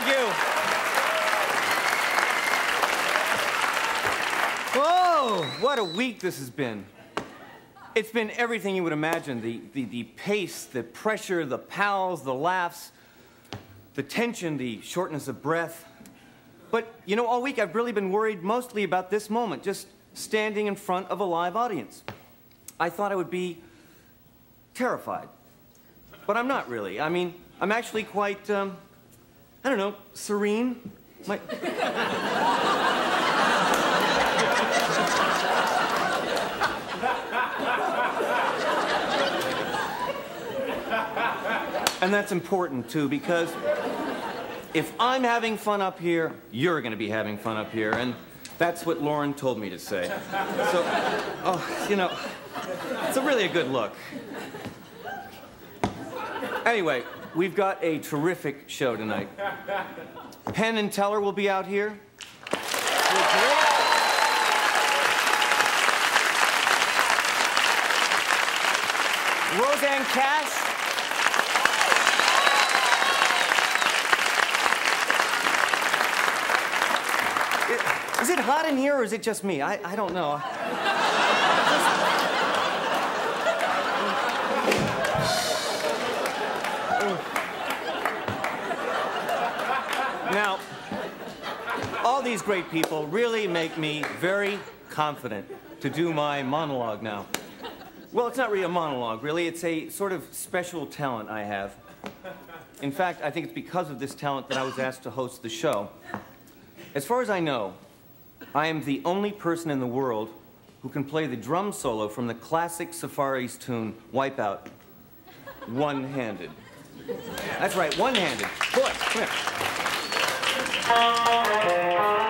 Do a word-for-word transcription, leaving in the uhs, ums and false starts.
Thank you. Whoa, what a week this has been. It's been everything you would imagine. The, the, the pace, the pressure, the pals, the laughs, the tension, the shortness of breath. But, you know, all week I've really been worried mostly about this moment, just standing in front of a live audience. I thought I would be terrified. But I'm not really. I mean, I'm actually quite, um, I don't know, serene. My... And that's important, too, because if I'm having fun up here, you're going to be having fun up here, and that's what Lauren told me to say. So, oh, you know, it's a really a good look. Anyway, we've got a terrific show tonight. Penn and Teller will be out here. Roseanne Cash. Is it hot in here, or is it just me? I, I don't know. Now, all these great people really make me very confident to do my monologue now. Well, it's not really a monologue, really. It's a sort of special talent I have. In fact, I think it's because of this talent that I was asked to host the show. As far as I know, I am the only person in the world who can play the drum solo from the classic Safaris tune, Wipeout, one-handed. That's right, one-handed. Boy, come here.